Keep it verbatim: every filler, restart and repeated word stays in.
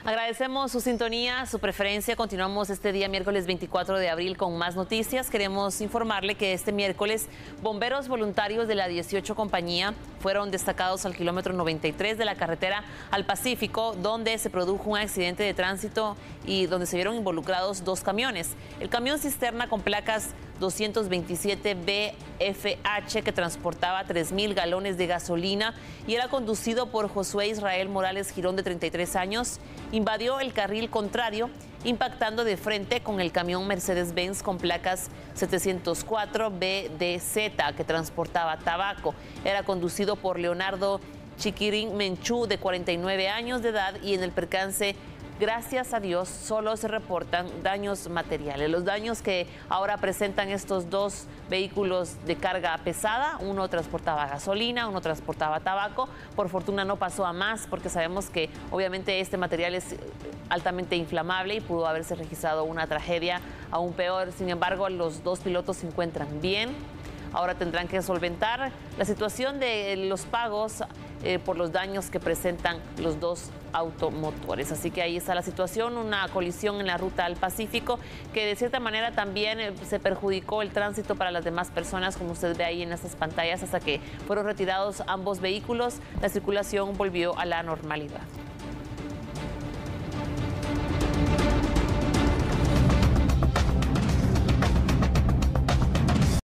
Agradecemos su sintonía, su preferencia. Continuamos este día, miércoles veinticuatro de abril, con más noticias. Queremos informarle que este miércoles bomberos voluntarios de la dieciocho Compañía fueron destacados al kilómetro noventa y tres de la carretera al Pacífico, donde se produjo un accidente de tránsito y donde se vieron involucrados dos camiones. El camión cisterna con placas doscientos veintisiete B F H, que transportaba tres mil galones de gasolina y era conducido por Josué Israel Morales Girón, de treinta y tres años, invadió el carril contrario, impactando de frente con el camión Mercedes-Benz con placas setecientos cuatro B D Z, que transportaba tabaco. Era conducido por Leonardo Chiquirín Menchú, de cuarenta y nueve años de edad, y en el percance, gracias a Dios, solo se reportan daños materiales. Los daños que ahora presentan estos dos vehículos de carga pesada: uno transportaba gasolina, uno transportaba tabaco. Por fortuna no pasó a más, porque sabemos que obviamente este material es altamente inflamable y pudo haberse registrado una tragedia aún peor. Sin embargo, los dos pilotos se encuentran bien. Ahora tendrán que solventar la situación de los pagos eh, por los daños que presentan los dos automotores. Así que ahí está la situación, una colisión en la ruta al Pacífico que de cierta manera también eh, se perjudicó el tránsito para las demás personas, como usted ve ahí en estas pantallas. Hasta que fueron retirados ambos vehículos, la circulación volvió a la normalidad.